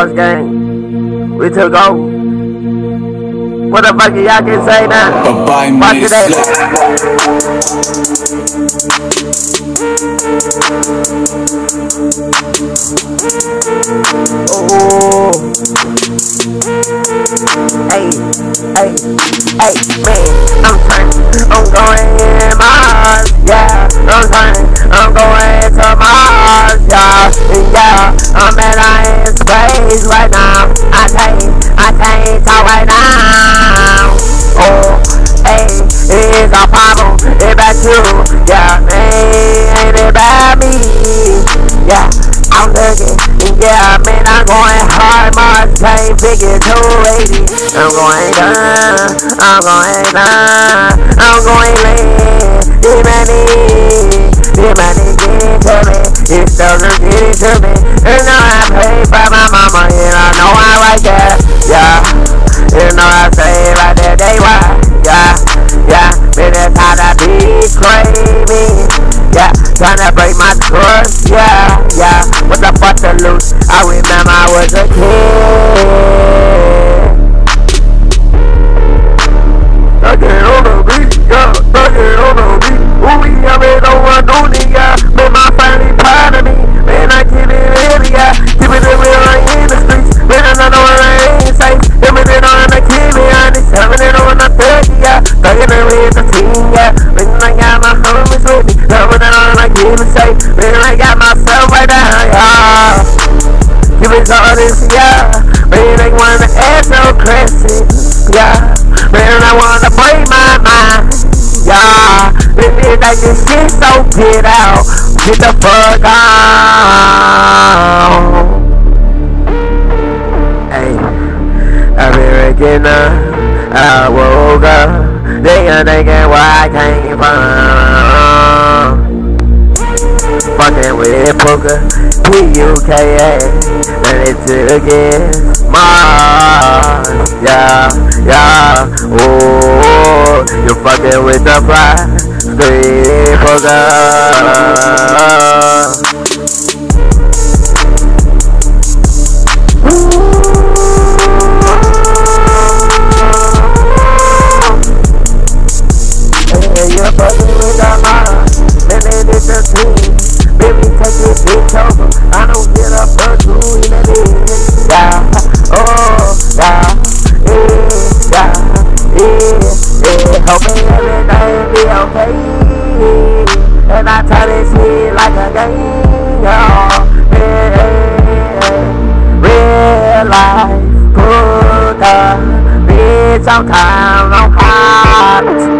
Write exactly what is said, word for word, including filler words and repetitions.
Mars gang. We took over. What the fuck y'all can say now? Bye-bye, Watch man. Oh. Hey, hey, hey, man, I'm turning, I'm going Mars, yeah, I'm turning, I'm going to Mars, yeah, yeah, I'm in in space right now, I can't, I can't talk right now, oh, hey, it's a problem, it's about you, yeah, man, ain't it about me, yeah, I'm looking, yeah, man, I'm going hard, Mars can't figure two eighty, I'm going down, I'm going down, I'm going land, this money, this money get to me, it doesn't get it to me, you know I pay for my mama, and I know I right there, yeah, you know I say right there, they why, yeah, yeah, man, that's how that beat craving, yeah, tryna break my trust, yeah, yeah, what the fuck to lose, I remember I was a kid. Thuggin' on the beat, yeah, thuggin' on the beat. Ooh, we have it over Dooney, yeah. Man, my family proud of me. Man, I keep it real, yeah. Keep it real, I ain't in the streets. Man, I know I ain't safe. Give it on the keep me honest. Having it on the thirty, yeah. Thuggin' it with the team, yeah. Man, I got my homies with me. Having it on the keep me safe. Man, I got myself right there, yeah. Keep it honest, yeah. Man, they wanna add no crescent, yeah. Man, I wanna break my mind, yeah. Man, they like this shit, so get out, get the fuck out. Hey, I've been waking up, I woke up, thinking, thinking where I came from. Fucking with poker, P U K A, and it took it, Mars, yeah, yeah, oh, you fucking with the fly, straight poker. Hey, you're fucking with the Mars, then it is the team. Baby, take this bitch over. I don't get up for two in a minute. Yeah, oh, yeah, yeah, yeah, yeah, yeah. Hoping everything be okay. And I turn this shit like a game, y'all. Yeah, real life, put the bitch on time, I'm hot.